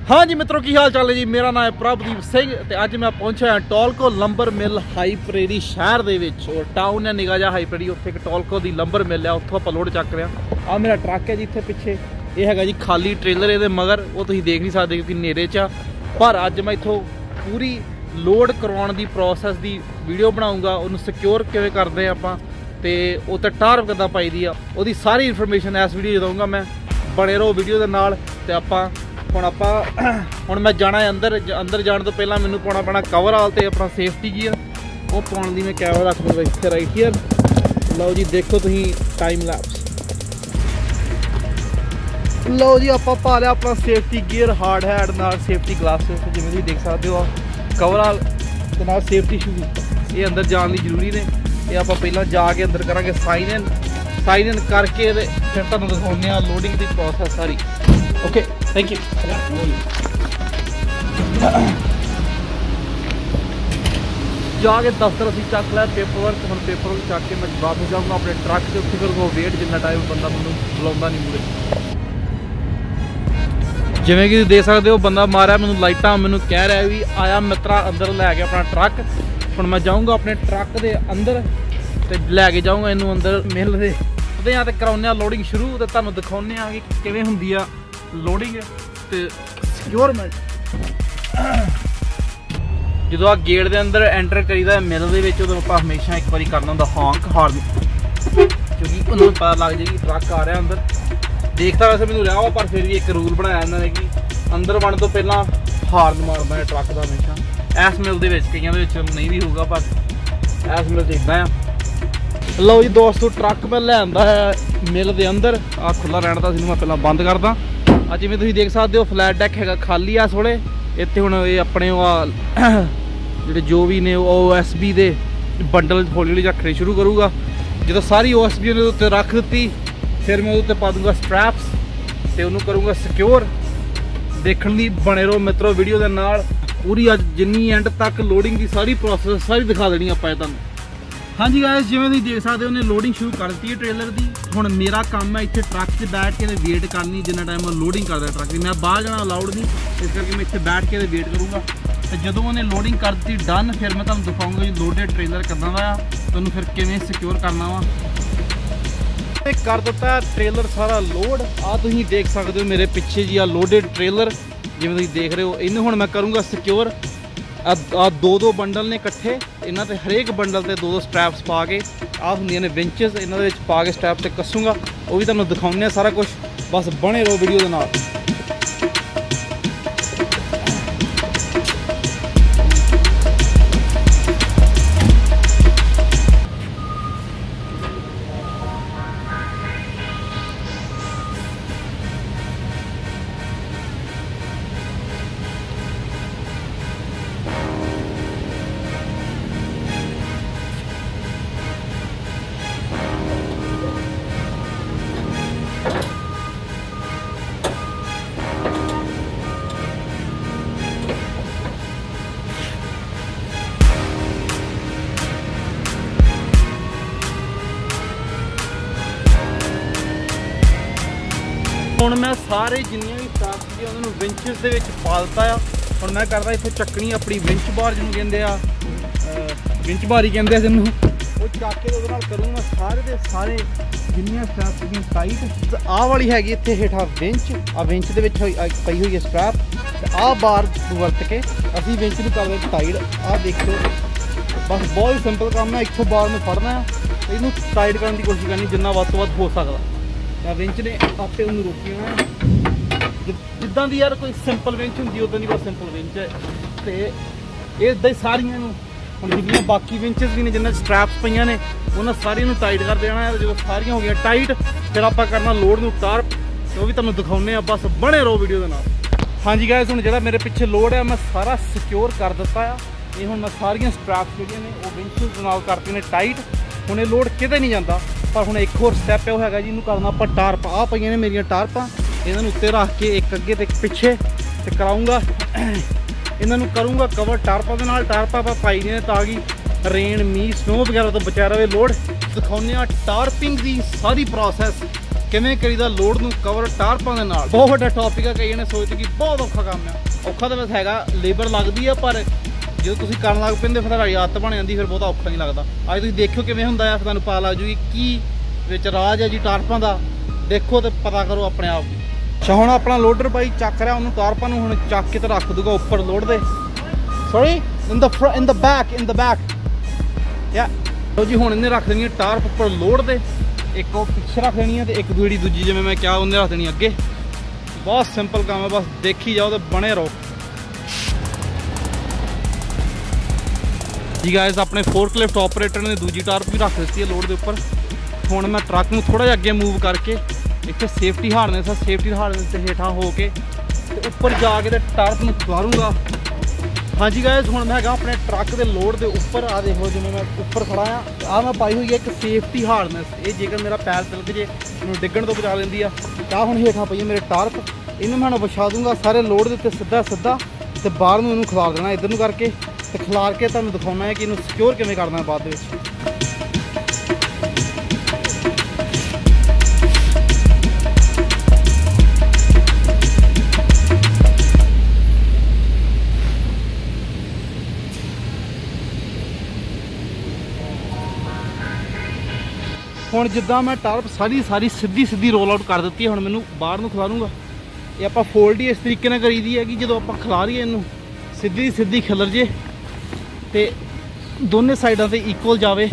हाँ जी मित्रों की हाल चाल है जी। मेरा नाम है प्रभदीप सिंह ते अज मैं पहुंचा हाँ Tolko lumber mill High Prairie शहर दे विच और टाउन है निगा जा हाई प्रेरी। उत्थे एक टॉलको दी लंबर मिल है, उत्थों आपां लोड चक रहे हैं। आ मेरा ट्रक है जी इत्थे पिछे, ये हैगा जी खाली ट्रेलर ये मगर वो तुसीं देख नहीं सकते क्योंकि नेरे च। पर अज मैं इत्थों पूरी लोड करवाउण दी प्रोसैस दी वीडियो बनाऊँगा, उन्हें सिक्योर किवें करदे आपां ते उत्ते टार किद्दां पाई दी आ, उहदी सारी इन्फॉर्मेशन इस वीडियो दूँगा मैं। बने रहो वीडियो दे नाल ते आपां हुण मैं जाना है अंदर जाने तो पहला मैनू पाना पैना कवर आल ते अपना सेफ्टी गियर वो पाने दी मैं कैमरा रख दूँगा इत्थे राइट हियर। लो जी देखो तुसीं टाइम लैप्स। लो जी आपां पा लिया अपना सेफ्टी गियर, हार्ड हैड नाल सेफ्टी ग्लासेस जिवें तुसीं देख सकते हो, कवर आल ते नाल सेफ्टी शूज। ये अंदर जाने दी जरूरी ने। ये आपां पहलां जाके अंदर करांगे साइन इन करके फिर तुहानूं दिखाउने आ लोडिंग दी प्रोसैस सारी। ओके थैंक यू। जाके दफ्तर असीं चक लिया पेपर वर्क, हम पेपर वर्क चक के मैं वापस जाऊँगा अपने ट्रक से। उत्थे करूँगा वेट जिन्ना टाइम बंदा मैनूं बुलाउंदा नहीं मुड़े। जिवें कि देख सकते हो बंदा मारिया मैनूं लाइटां, मैनूं कह रहा है भी आया मित्रा अंदर लैके अपना ट्रक। हुण मैं जाऊँगा अपने ट्रक के अंदर ते लैके जाऊँगा इनू अंदर मिल दे ते कराउने लोडिंग शुरू ते तुहानूं दिखाउने कि किवें हुंदी आ लोडिंग ते सिक्योरमेंट। जो आ गेट के अंदर एंटर करीदा मिल दे उदों आपां हमेशा एक बारी करना हुंदा हॉन्क हार्न, क्योंकि उन्होंने पता लग जाए कि ट्रक आ रहा अंदर। देखता वैसे मैनूं रहा वा पर फिर भी एक रूल बनाया इन्होंने कि अंदर बन तो पहला हार्न मारना है ट्रक का हमेशा। इस मिल दे विच कईयां दे विच नहीं भी होगा पर इस मिल इदां आ। लो जी दोस्तों ट्रक मैं लिआंदा है मिल के अंदर। आ खुला रहना था, मैं पहला बंद करदा। अज जिवें तुसीं देख सकते हो फ्लैट डैक है खाली आ थोड़े इत्थे। हुण ये अपने जिहड़े जो भी ने OSB दे बंडल हौली हौली रखने शुरू करूँगा। जो सारी OSB ने उत्ते रख दी फिर मैं उत्ते पा दूँगा स्ट्रैप्स ते उन्होंने करूँगा सिक्योर। देखण लई बने रहो मित्रों वीडियो दे नाल। पूरी अज जिन्नी एंड तक लोडिंग की सारी प्रोसैस सारी दिखा देनी आपां तुहानूं। हाँ जी गाइस जिवें तुसीं देख सकते हो उन्हें लोडिंग शुरू कर दी है ट्रेलर की। हुण मेरा काम है इत्थे ट्रक से बैठ के वेट करनी जिन्ना टाइम मैं लोडिंग करदा ट्रक की। मैं बाहर जाना अलाउड नहीं, इस करके मैं इत्थे बैठ के वेट करूँगा। तो जदों उन्हें लोडिंग कर दी डन फिर मैं तुहानूं दिखाऊंगा जी लोडेड ट्रेलर किदां दा आ, तुहानूं फिर किवें सिक्योर करना वा। कर दिता ट्रेलर सारा लोड। आ तुसीं देख सकते हो मेरे पिछे जी आ लोडेड ट्रेलर जिवें तुसीं देख रहे हो। इन्हूं हुण मैं करूँगा सिक्योर। आ दो बंडल ने इकट्ठे, इन्हां ते हरेक बंडल ते दो स्ट्रैप्स पा के आ हुंदियां ने विंचेस, इन्हां दे विच पा के स्ट्रैप ते कसूँगा। वो भी तुहानूं दिखाउने सारा कुछ, बस बने रहो वीडियो दे नाल। हुण मैं सारे जिन्नियां भी स्टाफ सी उन्होंने विंचेस दे विच पा दित्ता आ। हुण मैं करदा इत्थे चक्कनी अपनी विंच बार जिन्होंने कहंदे आ, विंच बार ही कहंदे आ जिन्हों, वो चक के उहदे नाल करूँगा सारे दे सारे जिन्नियां स्ट्रैप सी टाइट। आ वाली हैगी इत्थे हेठां विंच, आ विंच दे विच पई हुई है स्ट्रैप ते आ बार वरत के असीं विंच नूं करदे टाइट। आ देखो बस बहुत ही सिंपल काम है। इत्थों बार में फड़ना है, इनू टाइट करने की कोशिश करनी जिन्ना वध तो वध हो सकदा। विंच ने आपे उन्होंने रोकी होना जिद्दां दी यार कोई सिंपल विंच हुंदी उदां दी कोई सिंपल विंच है। तो ये इदां ही सारियां हुण जिन्नियां बाकी विंचेस भी ने जिन्ना स्ट्रैप्स पईयां ने उन्हां सारियां टाइट कर देना है। जो सारियां हो गई टाइट फिर आपां करना लोड नूं टार्प, तो भी तुहानूं दिखाउने आ। बस बने रहो वीडियो दे नाल। हाँ जी गाइस हुण जिहड़ा मेरे पिछे लोड है मैं सारा सिक्योर कर दित्ता आ। ये हुण मैं सारियां स्ट्रैप्स जिहड़ियां ने वो विंचेस दे नाल करती ने टाइट। हुण ये लोड किते नहीं जाता। पर हुण एक होर स्टैप है वो हैगा जी, इनू करना आपां टार्प। आ पईयां ने मेरियां टार्पां, इन्हां नूं उत्ते रख के एक अगे ते एक पिछे ते कराऊंगा। इन्हां नूं करूँगा कवर टार्पां दे नाल। टार्पां आपां पाई ने ताकि रेन मीह स्नो वगैरह तो बचा रहे लोड। दिखाउने आ टार्पिंग की सारी प्रोसैस ਕਿਵੇਂ ਕਰੀਦਾ ਲੋਡ ਨੂੰ ਕਵਰ ਟਾਰਪਾਂ ਦੇ ਨਾਲ। ਬਹੁਤ ਵੱਡਾ ਟੌਪਿਕ ਆ, ਕਈ ਜਣੇ ਸੋਚਦੇ ਕਿ ਬਹੁਤ ਔਖਾ ਕੰਮ ਆ। ਔਖਾ ਤਾਂ ਬਸ ਹੈਗਾ, ਲੇਬਰ ਲੱਗਦੀ ਆ, ਪਰ ਜਦੋਂ ਤੁਸੀਂ ਕਰਨ ਲੱਗ ਪੈਂਦੇ ਫਿਰ ਤੁਹਾਡੀ ਆਦਤ ਬਣ ਜਾਂਦੀ, ਫਿਰ ਬਹੁਤਾ ਔਖਾ ਨਹੀਂ ਲੱਗਦਾ। ਅੱਜ ਤੁਸੀਂ ਦੇਖਿਓ ਕਿਵੇਂ ਹੁੰਦਾ ਆ, ਫਿਰ ਤੁਹਾਨੂੰ ਪਤਾ ਲੱਗ ਜੂਗੀ ਕੀ ਵਿੱਚ ਰਾਜ ਆ ਜੀ ਟਾਰਪਾਂ ਦਾ। ਦੇਖੋ ਤੇ ਪਤਾ ਕਰੋ ਆਪਣੇ ਆਪ। ਅੱਛਾ ਹੁਣ ਆਪਣਾ ਲੋਡਰ ਬਾਈ ਚੱਕ ਰਿਹਾ ਉਹਨੂੰ, ਟਾਰਪਾਂ ਨੂੰ ਹੁਣ ਚੱਕ ਕੇ ਤੇ ਰੱਖ ਦੂਗਾ ਉੱਪਰ ਲੋਡ ਦੇ। ਸੌਰੀ ਇਨ ਦਾ ਬੈਕ ਯਾ। ਲਓ ਜੀ ਹੁਣ ਇਹਨੇ ਰੱਖ ਦੇਣੀ ਹੈ ਟਾਰਪ ਉੱਪਰ ਲੋਡ ਦੇ, ਇੱਕ ਉਹ ਪਿੱਛੇ ਰੱਖ ਦੇਣੀ ਹੈ ਤੇ ਇੱਕ ਦੂਜੀ ਜਿਵੇਂ ਮੈਂ ਕਿਹਾ ਉਹਨੇ ਰੱਖ ਦੇਣੀ ਅੱਗੇ। ਬਹੁਤ ਸਿੰਪਲ ਕੰਮ ਹੈ, ਬਸ ਦੇਖੀ ਜਾਓ ਤੇ ਬਣੇ ਰਹੋ ਜੀ ਗਾਇਸ। ਆਪਣੇ ਫੋਰਕਲਿਫਟ ਆਪਰੇਟਰ ਨੇ ਦੂਜੀ ਟਾਰਪ ਵੀ ਰੱਖ ਦਿੱਤੀ ਹੈ ਲੋਡ ਦੇ ਉੱਪਰ। ਹੁਣ ਮੈਂ ਟਰੱਕ ਨੂੰ ਥੋੜਾ ਜਿਹਾ ਅੱਗੇ ਮੂਵ ਕਰਕੇ ਇੱਥੇ ਸੇਫਟੀ ਹਾਰਨੈਸ ਤੇ ਹੇਠਾਂ ਹੋ ਕੇ ਤੇ ਉੱਪਰ ਜਾ ਕੇ ਤੇ ਟਾਰਪ ਨੂੰ ਖਿਲਾਰੂੰਗਾ। ਹਾਂਜੀ ਗਾਇਸ ਹੁਣ ਮੈਂ ਹੈਗਾ ਆਪਣੇ ਟਰੱਕ ਦੇ ਲੋਡ ਦੇ ਉੱਪਰ। ਆ ਦੇਖੋ ਜਿਵੇਂ ਮੈਂ ਉੱਪਰ ਖੜਾ ਆ ਮੈਂ ਪਾਈ ਹੋਈ ਹੈ ਇੱਕ ਸੇਫਟੀ ਹਾਰਨੈਸ। ਇਹ ਜੇਕਰ ਮੇਰਾ ਪੈਰ ਤਿਲਕ ਜੇ ਮੈਨੂੰ ਡਿੱਗਣ ਤੋਂ ਬਚਾ ਲੈਂਦੀ ਆ। ਤਾਂ ਹੁਣ ਹੇਠਾਂ ਪਈ ਹੈ ਮੇਰੇ ਟਾਰਪ, ਇਹਨੂੰ ਮੈਂ ਵਿਛਾ ਦੂੰਗਾ ਸਾਰੇ ਲੋਡ ਦੇ ਉੱਤੇ ਸਿੱਧਾ ਤੇ ਬਾਹਰ ਨੂੰ ਇਹਨੂੰ ਖਿਲਾਰ ਦੇਣਾ ਇੱਧਰ ਨੂੰ ਕਰਕੇ, ਤੇ ਖਿਲਾਰ ਕੇ ਤੁਹਾਨੂੰ ਦਿਖਾਉਣਾ ਹੈ ਕਿ ਇਹਨੂੰ ਸਿਕਿਉਰ ਕਿਵੇਂ ਕਰਨਾ ਬਾਅਦ ਦੇ ਵਿੱਚ। ਹੁਣ ਜਿੱਦਾਂ ਮੈਂ ਟਾਰਪ ਸਾਰੀ ਸਿੱਧੀ ਰੋਲ ਆਊਟ ਕਰ ਦਿੱਤੀ ਹੈ। ਹੁਣ ਮੈਨੂੰ ਬਾਹਰ ਨੂੰ ਖਿਲਾਰੂੰਗਾ। ਇਹ ਆਪਾਂ ਫੋਲਡ ਹੀ ਇਸ ਤਰੀਕੇ ਨਾਲ ਕਰੀਦੀ ਹੈ ਕਿ ਜਦੋਂ ਆਪਾਂ ਖਿਲਾਰੀਏ ਇਹਨੂੰ ਸਿੱਧੀ ਖਿਲਰ ਜੇ ਤੇ ਦੋਨੇ ਸਾਈਡਾਂ ਤੇ ਇਕੁਅਲ ਜਾਵੇ।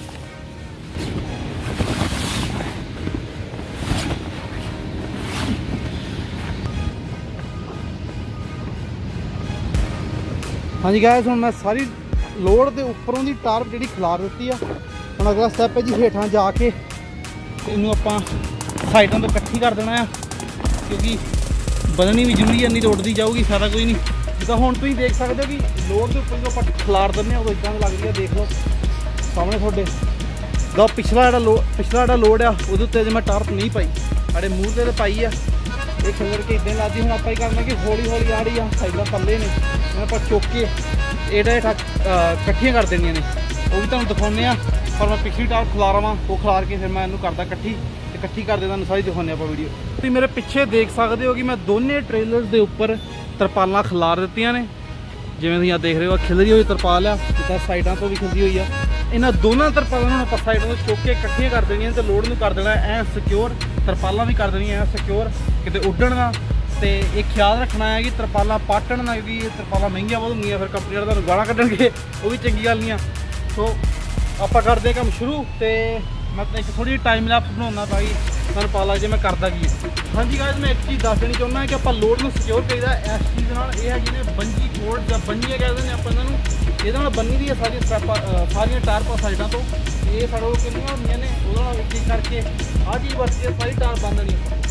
ਹਾਂਜੀ ਗਾਇਸ ਹੁਣ ਮੈਂ ਸਾਰੀ ਲੋਡ ਦੇ ਉੱਪਰੋਂ ਦੀ ਟਾਰਪ ਜਿਹੜੀ ਖਿਲਾਰ ਦਿੱਤੀ ਆ। ਹੁਣ ਅਗਲਾ ਸਟੈਪ ਹੈ ਜੀ ਹੇਠਾਂ ਜਾ ਕੇ ਇਹਨੂੰ ਆਪਾਂ ਸਾਈਡਾਂ ਤੋਂ ਇਕੱਠੀ ਕਰ ਦੇਣਾ ਆ, ਕਿਉਂਕਿ ਬਦਲਣੀ ਵੀ ਜ਼ਰੂਰੀ ਹੈ, ਨਹੀਂ ਤਾਂ ਉੱਡਦੀ ਜਾਊਗੀ, ਫਾਇਦਾ ਕੋਈ ਨਹੀਂ। ਜਿੱਦਾਂ ਹੁਣ ਤੁਸੀਂ ਦੇਖ ਸਕਦੇ ਹੋ ਕਿ ਲੋਡ ਦੇ ਉੱਪਰ ਜਦੋਂ ਆਪਾਂ ਖਿਲਾਰ ਦਿੰਦੇ ਹਾਂ ਉਦੋਂ ਇੱਦਾਂ ਲੱਗਦੀ ਆ। ਦੇਖ ਲਓ ਸਾਹਮਣੇ ਤੁਹਾਡੇ ਦਾ ਪਿਛਲਾ ਜਿਹੜਾ ਲੋਡ ਆ ਉਹਦੇ ਉੱਤੇ ਅਜੇ ਮੈਂ ਟਾਰਪ ਨਹੀਂ ਪਾਈ, ਸਾਡੇ ਮੂੰਹ ਤੇ ਪਾਈ ਆ। ਇਹ ਖਿਲਰ ਕੇ ਇੱਦਾਂ ਲੱਗਦੀ। ਹੁਣ ਆਪਾਂ ਹੀ ਕਰਨਾ ਕਿ ਹੌਲੀ ਆ ਰਹੀ ਆ ਸਾਈਡਾਂ ਪੱਲੇ ਨੇ, ਹੁਣ ਆਪਾਂ ਚੁੱਕ ਕੇ ਇਹਦਾ ਹੇਠਾਂ ਇਕੱਠੀਆਂ ਕਰ ਦੇਣੀਆਂ ਨੇ, ਉਹ ਵੀ ਤੁਹਾਨੂੰ ਦਿਖਾਉਂਦੇ ਆ। ਪਰ ਮੈਂ ਪਿਛਲੀ ਟਾਰਪ ਖਿਲਾਰਾਂ ਉਹ ਖਿਲਾਰ ਕੇ ਫਿਰ ਮੈਂ ਇਹਨੂੰ ਕਰਦਾ ਇਕੱਠੀ ਕਰਦੇ ਤੁਹਾਨੂੰ ਸਾਰੀ ਦਿਖਾਉਂਦੇ ਆਪਾਂ ਵੀਡੀਓ। ਤੁਸੀਂ ਮੇਰੇ ਪਿੱਛੇ ਦੇਖ ਸਕਦੇ ਹੋ ਕਿ ਮੈਂ ਦੋਨੇ ਟ੍ਰੇਲਰਸ ਦੇ ਉੱਪਰ ਤਰਪਾਲਾਂ ਖਿਲਾਰ ਦਿੱਤੀਆਂ ਨੇ। ਜਿਵੇਂ ਤੁਸੀਂ ਆ ਦੇਖ ਰਹੇ ਹੋ ਖਿਲਰੀ ਹੋਈ ਤਰਪਾਲ ਆ, ਜਿੱਦਾਂ ਸਾਈਡਾਂ ਤੋਂ ਵੀ ਖਿਲਰੀ ਹੋਈ ਆ। ਇਹਨਾਂ ਦੋਨਾਂ ਤਰਪਾਲਾਂ ਨੂੰ ਆਪਾਂ ਸਾਈਡਾਂ ਤੋਂ ਚੁੱਕ ਕੇ ਇਕੱਠੀਆਂ ਕਰ ਦੇਣੀਆਂ ਤੇ ਲੋਡ ਨੂੰ ਕਰ ਦੇਣਾ ਐ ਸਿਕਿਉਰ। ਤਰਪਾਲਾਂ ਵੀ ਕਰ ਦੇਣੀਆਂ ਐ ਸਿਕਿਉਰ, ਕਿਤੇ ਉੱਡਣ ਨਾ। ਤੇ ਇਹ ਖਿਆਲ ਰੱਖਣਾ ਹੈ ਕਿ ਤਰਪਾਲਾਂ ਪਾਟਣ ਨਾ, ਕਿਉਂਕਿ ਇਹ ਤਰਪਾਲਾਂ ਮਹਿੰਗੀਆਂ ਬਹੁਤ ਹੁੰਦੀਆਂ, ਫਿਰ ਕੰਪਨੀ ਵਾਲੇ ਤੁਹਾਨੂੰ ਗਾਲਾਂ ਕੱਢਣਗੇ, ਉਹ ਵੀ ਚੰਗੀ ਗੱਲ ਨਹੀਂ ਆ। ਸੋ ਆਪਾਂ ਕਰਦੇ ਕੰਮ ਸ਼ੁਰੂ ਤੇ ਮੈਂ ਇੱਕ ਥੋੜੀ ਜਿਹੀ ਟਾਈਮ ਲੈਪਸ ਬਣਾਉਣਾ ਤਾਂ ਕਿ ਤੁਹਾਨੂੰ ਪਤਾ ਲੱਗ ਜੇ ਮੈਂ ਕਰਦਾ ਕੀ ਹੈ। ਹਾਂਜੀ ਗਾਇਸ ਮੈਂ ਇੱਕ ਚੀਜ਼ ਦੱਸ ਦੇਣੀ ਚਾਹੁੰਦਾ ਕਿ ਆਪਾਂ ਲੋਡ ਨੂੰ ਸਿਕਿਉਰ ਕਰੀਦਾ ਇਸ ਚੀਜ਼ ਦੇ ਨਾਲ। ਇਹ ਹੈਗੀ ਨੇ ਬੰਜੀ ਕੋਡ ਜਾਂ ਬੰਜੀਆਂ ਕਹਿੰਦੇ ਨੇ ਆਪਾਂ ਇਹਨਾਂ ਨੂੰ। ਇਹਦੇ ਨਾਲ ਬੰਨੀ ਦੀ ਹੈ ਸਾਰੀਆਂ ਟਾਰਪਾਂ ਸਾਈਡਾਂ ਤੋਂ। ਇਹ ਸਾਡੇ ਕੋਲ ਕਿੰਨੀਆਂ ਹੁੰਦੀਆਂ ਨੇ ਉਹਦੇ ਨਾਲ ਇੱਕ ਕਰਕੇ ਆਹ ਚੀਜ਼ ਵਰਤੀ ਹੈ, ਸਾਰੀ ਟਾਰਪ ਬੰਦ ਦੇਣੀ ਆਪਾਂ।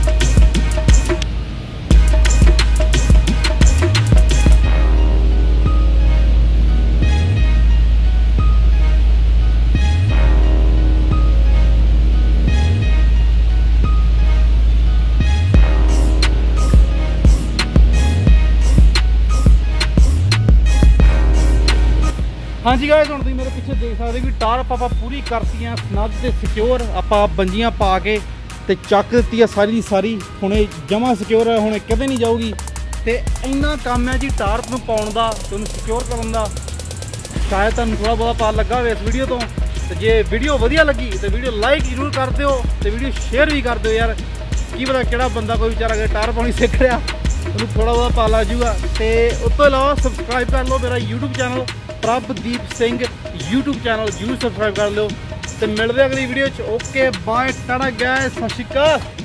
ਹਾਂਜੀ ਗਾਇਸ ਹੁਣ ਤੁਸੀਂ ਮੇਰੇ ਪਿੱਛੇ ਦੇਖ ਸਕਦੇ ਵੀ ਟਾਰਪ ਆਪਾਂ ਪੂਰੀ ਕਰਤੀਆਂ ਸਨੱਗ ਤੇ ਸਿਕਿਉਰ। ਆਪਾਂ ਬੰਜੀਆਂ ਪਾ ਕੇ ਤੇ ਚੱਕ ਦਿੱਤੀ ਆ ਸਾਰੀ ਦੀ ਸਾਰੀ। ਹੁਣ ਇਹ ਜਮਾ ਸਿਕਿਉਰ ਹੈ, ਹੁਣ ਕਿਤੇ ਨਹੀਂ ਜਾਊਗੀ। ਤੇ ਇੰਨਾ ਕੰਮ ਹੈ ਜੀ ਟਾਰਪ ਨੂੰ ਪਾਉਣ ਦਾ ਤੇ ਉਹਨੂੰ ਸਿਕਿਉਰ ਕਰਨ ਦਾ। ਸ਼ਾਇਦ ਤੁਹਾਨੂੰ ਥੋੜਾ ਬਹੁਤਾ ਪਤਾ ਲੱਗਾ ਹੋਵੇ ਇਸ ਵੀਡੀਓ ਤੋਂ। ਤੇ ਜੇ ਵੀਡੀਓ ਵਧੀਆ ਲੱਗੀ ਤੇ ਵੀਡੀਓ ਲਾਈਕ ਜ਼ਰੂਰ ਕਰ ਦਿਓ ਤੇ ਵੀਡੀਓ ਸ਼ੇਅਰ ਵੀ ਕਰ ਦਿਓ ਯਾਰ। ਕੀ ਪਤਾ ਕਿਹੜਾ ਬੰਦਾ ਕੋਈ ਵਿਚਾਰਾ ਅਗਰ ਟਾਰਪ ਪਾਉਣੀ ਸਿੱਖ ਰਿਹਾ ਉਹਨੂੰ ਥੋੜਾ ਬਹੁਤਾ ਪਤਾ ਲੱਗ ਜੂਗਾ। ਤੇ ਉਸ ਤੋਂ ਇਲਾਵਾ ਸਬਸਕ੍ਰਾਈਬ ਕਰ ਲਓ ਮੇਰਾ YouTube channel Prabhdeep Singh YouTube channel ਜ਼ਰੂਰ ਸਬਸਕ੍ਰਾਈਬ ਕਰ ਲਿਓ। ਤੇ ਮਿਲਦੇ ਅਗਲੀ ਵੀਡੀਓ 'ਚ। ਓਕੇ ਬਾਏ, ਟਾਟਾ ਗਾਇਸ, ਸਤਿ ਸ਼੍ਰੀ ਅਕਾਲ।